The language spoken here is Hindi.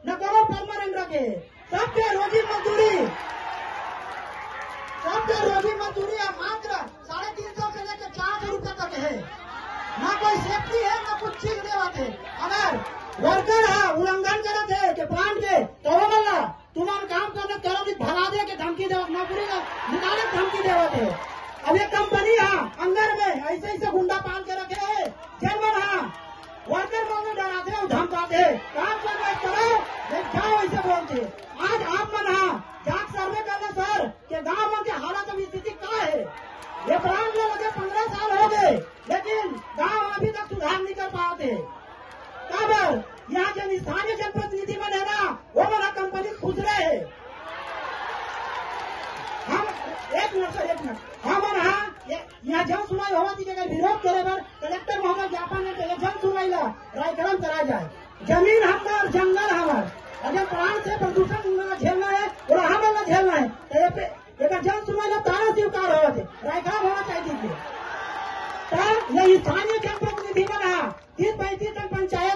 न कोनो परमानेंट रखे। सबके रोजी मजदूरी मात्र 350 से लेकर 400 रुपए तक है। न कोई सेफ्टी है न कुछ चीज देवाते। अगर वर्कर है उल्लंघन करते है कि प्लांट के तो वो बोला तुम्हारा काम करने करो भगा दे के धमकी दे नौकरी निकाले धमकी देवाते। अब एक कंपनी है अंदर में ऐसे गुंडा पाल के रखे है। जनवन है वर्कर को डराते धमकाते काम करना करो जाओ ऐसे बोलते। आज आप मन जांच सर्वे करना सर के गाँव के हालत में स्थिति क्या है। ये प्लांट में लगे 15 साल हो गए लेकिन गांव अभी तक सुधार नहीं कर पाते। काबर यहाँ जो स्थानीय जनप्रतिनिधि बने ना वो बना कंपनी खुद रहे है। हम एक मिनट हम यहाँ जन सुनवाई होगा थी अगर विरोध करे बार कलेक्टर महोदय ज्ञापन है जन सुनवाई ला कार्यक्रम करा जाए। जमीन हमार जंगल हमार अगर प्राण से प्रदूषण झेलना है और हमें झेलना है तो एक जन सुनवाई ला तारा स्वीकार होगा थे रायकाम होना चाहिए। स्थानीय जनप्रतिनिधि बना 30-35 जन पंचायत